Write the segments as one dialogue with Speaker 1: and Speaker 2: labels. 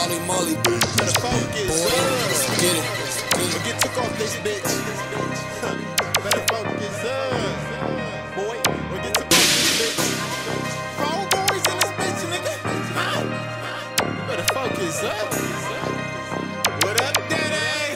Speaker 1: Holy moly,
Speaker 2: Better focus.
Speaker 1: boy, let's get it.
Speaker 2: We get took off this bitch. Better focus. Boy, we get took off this bitch. Phone boys in this bitch, nigga. Better focus up. What up, daddy?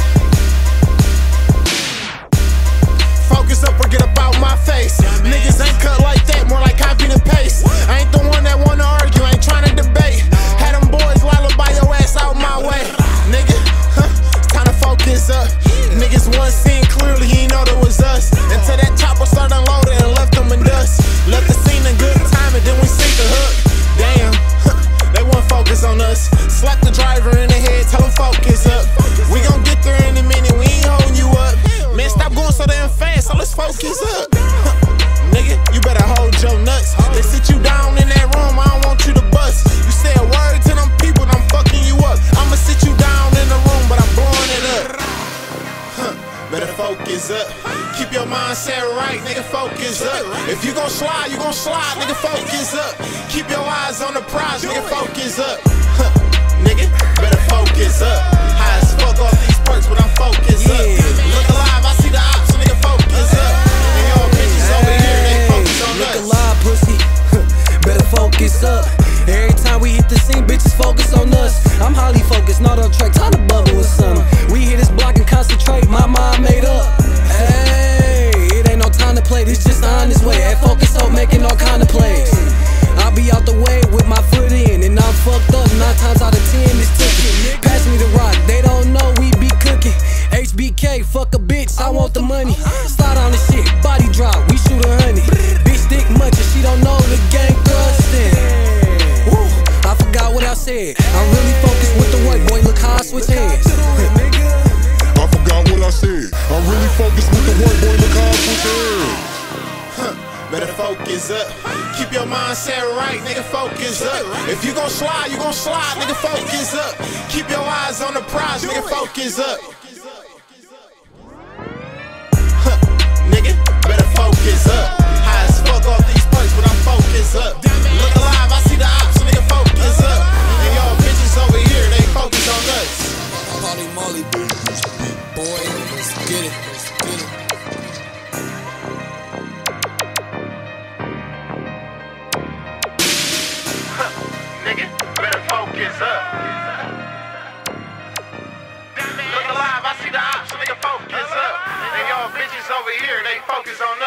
Speaker 2: Focus up or get up out my face. Niggas ain't cut like that, more like copy and paste. I ain't the one that wanna argue, ain't tryna debate. Had them boys lullaby your ass out my way. Nigga, it's time to focus up. Niggas one seen clearly, he know that was us. Until that chopper started unloading and left them in dust. Left the scene in good time and then we sink the hook. Damn, they won't focus on us. Slap the driver in the head, tell him focus up. We gon' get there in a minute, we ain't holding you up. Man, stop going so damn fast, so let's focus up. Nigga, you better hold your nuts. They sit you down in that room, I don't want you to bust. You say a word to them people, I'm fucking you up. I'ma sit you down in the room, but I'm blowing it up. Better focus up. Keep your mindset right, nigga, focus up. If you gon' slide, you gon' slide, nigga, focus up. Keep your eyes on the prize, nigga, focus up. Nigga, better focus up. High as fuck off these perks, but I'm focused up. Look alive, I see the ops, so nigga, focus up. And y'all bitches over here, they focus on us.
Speaker 3: Look alive, pussy. Better focus up. Every time we hit the scene, bitches focus on us. I'm highly focused, not on track, time to bubble with something. We hit this block and concentrate, my mind made up. Hey, it ain't no time to play, this just the honest way. At focus on making all kind of plays. I'll be out the way with my foot in, and I'm fucked up 9 times out of 10, it's ticking. Pass me the rock, they don't know we be cooking. HBK, fuck a bitch, I want the money. Slide on the shit, body drop, we shoot 100. Bitch dick munchin', she don't know the gang thrustin'. Woo, I forgot what I said. I'm really focused with the work, boy, look how I switch hands.
Speaker 4: I forgot what I said. I'm really focused with the work, boy, look how I switch hands.
Speaker 2: Better focus up. Keep your mindset right, nigga, focus up. If you gon' slide, you gon' slide, nigga, focus up. Keep your eyes on the prize, nigga, focus up. Nigga, better focus up. High as fuck off these perks, but I'm focused up. Look alive, I see the ops, so nigga, focus up. And y'all bitches over here, they focus on us.
Speaker 1: Holy moly, boy, let's get it.
Speaker 2: Nigga, better focus up. Look alive, I see the ops, so nigga, focus up. And y'all bitches over here, they focus on us.